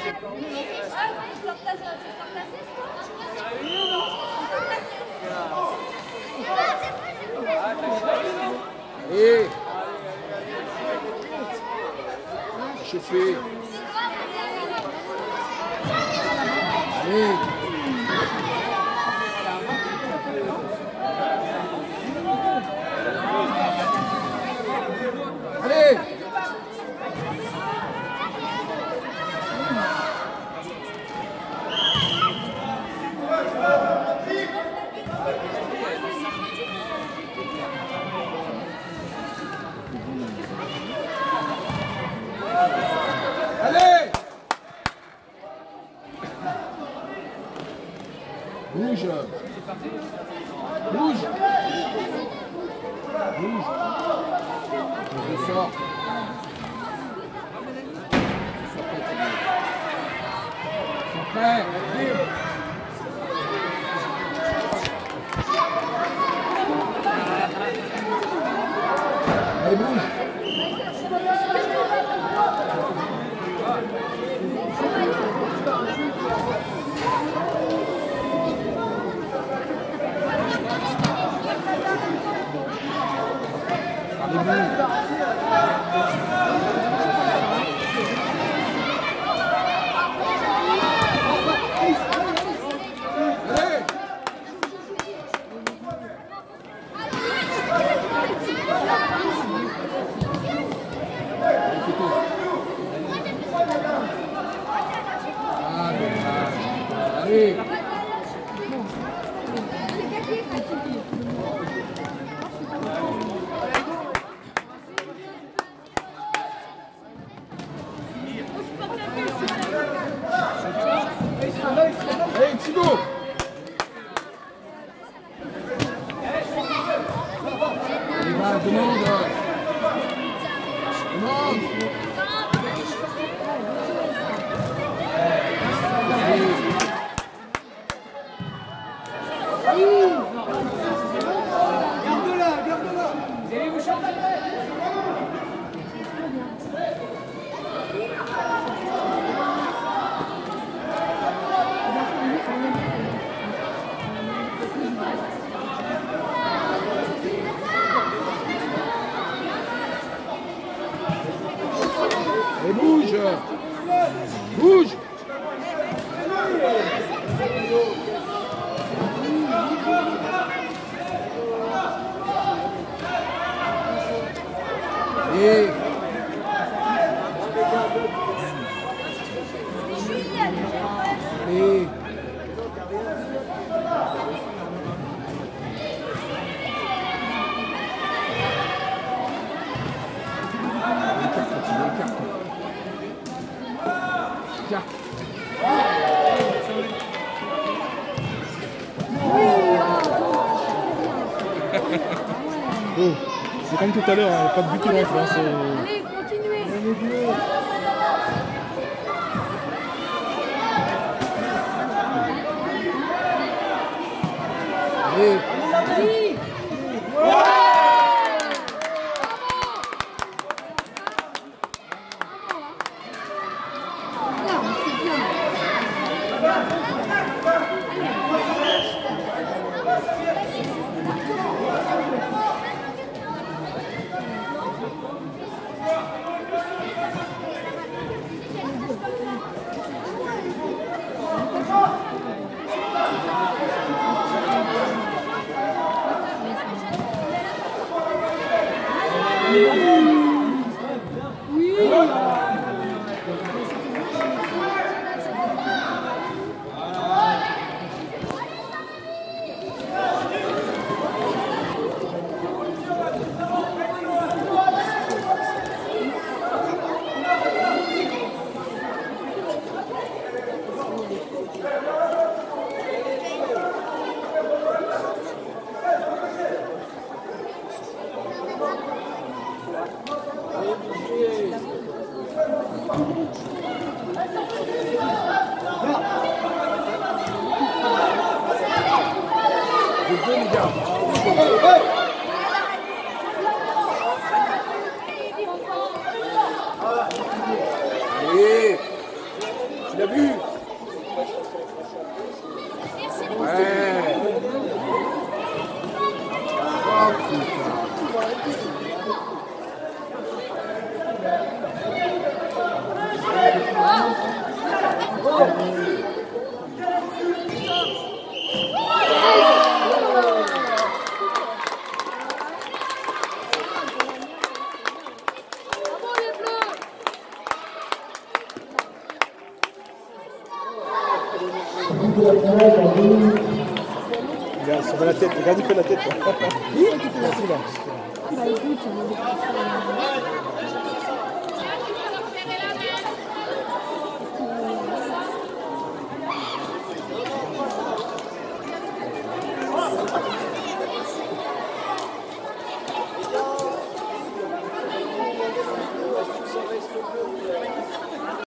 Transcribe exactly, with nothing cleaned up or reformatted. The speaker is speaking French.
Et chauffé. Allez. Allez. Allez. Bouge. Bouge. Bouge. Je sors. Ils sont prêts. Allez, bouge. Allez. Allez, Thibaut. Allez, va, demande. Demande. Garde-la, garde-la. Vous allez vous chanter. Et bouge. Bouge. Et et Oh, c'est comme tout à l'heure, hein, pas de but qui rentre. Hein, Allez, continuez. Allez. Oui. Tu l'as vu? Ouais. Oh putain. Regarde, ça va la tête, regarde, il fait la tête. Qui? Qui fait la tête là? Bah écoute, on a des petits-